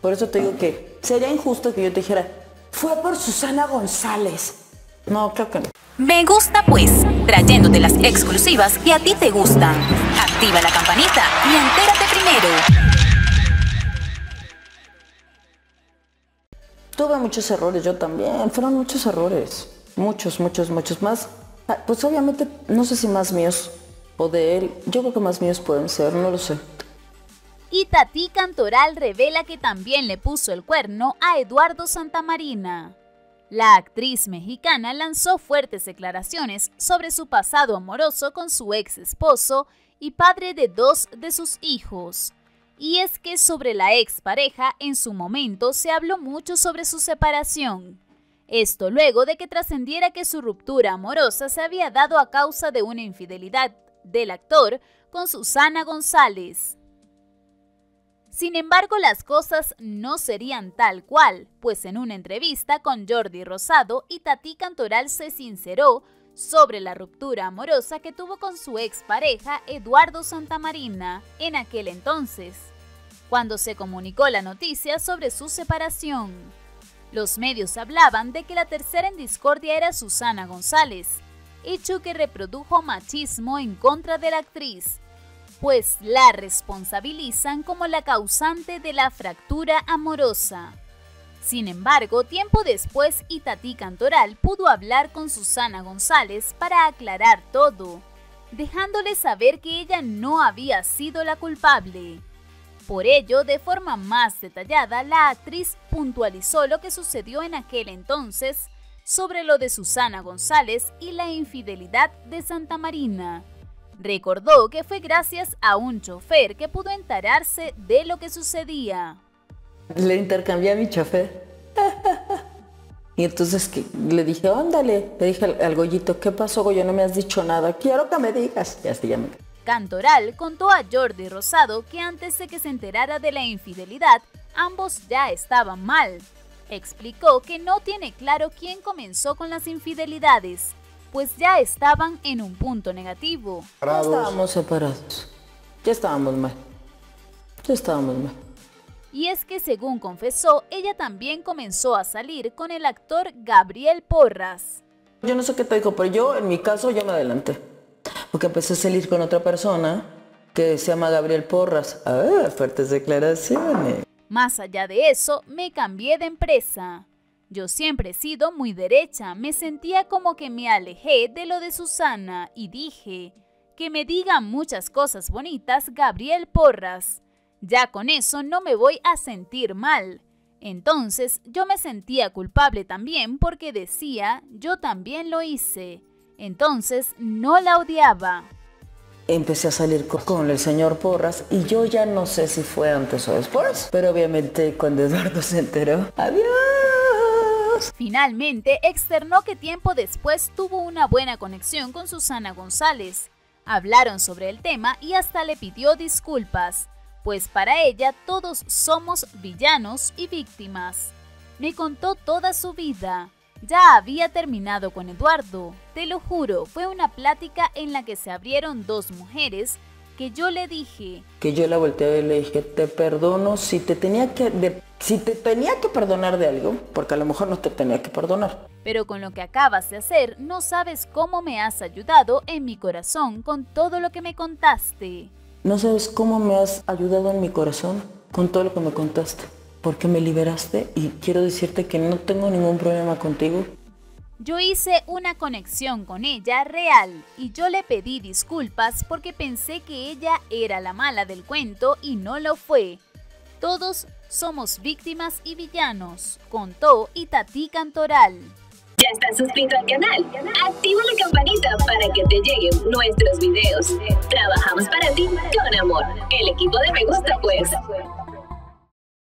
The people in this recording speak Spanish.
Por eso te digo que sería injusto que yo te dijera, fue por Susana González. No, creo que no. Me gusta pues, trayéndote las exclusivas que a ti te gustan. Activa la campanita y entérate primero. Tuve muchos errores, yo también. Fueron muchos errores. Muchos más. Pues obviamente, no sé si más míos o de él. Yo creo que más míos pueden ser, no lo sé. Itatí Cantoral revela que también le puso el cuerno a Eduardo Santamarina. La actriz mexicana lanzó fuertes declaraciones sobre su pasado amoroso con su ex esposo y padre de 2 de sus hijos. Y es que sobre la expareja en su momento se habló mucho sobre su separación. Esto luego de que trascendiera que su ruptura amorosa se había dado a causa de una infidelidad del actor con Susana González. Sin embargo, las cosas no serían tal cual, pues en una entrevista con Jordi Rosado, Itatí Cantoral se sinceró sobre la ruptura amorosa que tuvo con su expareja Eduardo Santamarina en aquel entonces, cuando se comunicó la noticia sobre su separación. Los medios hablaban de que la tercera en discordia era Susana González, hecho que reprodujo machismo en contra de la actriz, pues la responsabilizan como la causante de la fractura amorosa. Sin embargo, tiempo después, Itatí Cantoral pudo hablar con Susana González para aclarar todo, dejándole saber que ella no había sido la culpable. Por ello, de forma más detallada, la actriz puntualizó lo que sucedió en aquel entonces sobre lo de Susana González y la infidelidad de Santamarina. Recordó que fue gracias a un chofer que pudo enterarse de lo que sucedía. Le intercambié a mi chofer. Y entonces le dije, ándale. Le dije al Goyito, ¿qué pasó, Goyo? No me has dicho nada. Quiero que me digas. Ya se llama. Cantoral contó a Jordi Rosado que antes de que se enterara de la infidelidad, ambos ya estaban mal. Explicó que no tiene claro quién comenzó con las infidelidades, pues ya estaban en un punto negativo. Ya estábamos separados. Ya estábamos mal. Y es que, según confesó, ella también comenzó a salir con el actor Gabriel Porras. Yo no sé qué te dijo, pero yo, en mi caso, yo me adelanté. Porque empecé a salir con otra persona que se llama Gabriel Porras. Ah, fuertes declaraciones. Más allá de eso, me cambié de empresa. Yo siempre he sido muy derecha, me sentía como que me alejé de lo de Susana y dije, que me diga muchas cosas bonitas Gabriel Porras. Ya con eso no me voy a sentir mal. Entonces yo me sentía culpable también porque decía, yo también lo hice. Entonces no la odiaba. Empecé a salir con el señor Porras y yo ya no sé si fue antes o después, pero obviamente cuando Eduardo se enteró, ¡adiós! Finalmente externó que tiempo después tuvo una buena conexión con Susana González. Hablaron sobre el tema y hasta le pidió disculpas, pues para ella todos somos villanos y víctimas. Me contó toda su vida. Ya había terminado con Eduardo, te lo juro, fue una plática en la que se abrieron 2 mujeres que yo le dije. Que yo la volteé y le dije, te perdono si te tenía que perdonar de algo, porque a lo mejor no te tenía que perdonar. Pero con lo que acabas de hacer, no sabes cómo me has ayudado en mi corazón con todo lo que me contaste. No sabes cómo me has ayudado en mi corazón con todo lo que me contaste. Porque me liberaste y quiero decirte que no tengo ningún problema contigo. Yo hice una conexión con ella real y yo le pedí disculpas porque pensé que ella era la mala del cuento y no lo fue. Todos somos víctimas y villanos, contó Itatí Cantoral. ¿Ya estás suscrito al canal? Activa la campanita para que te lleguen nuestros videos. Trabajamos para ti con amor. El equipo de Me Gusta Pues.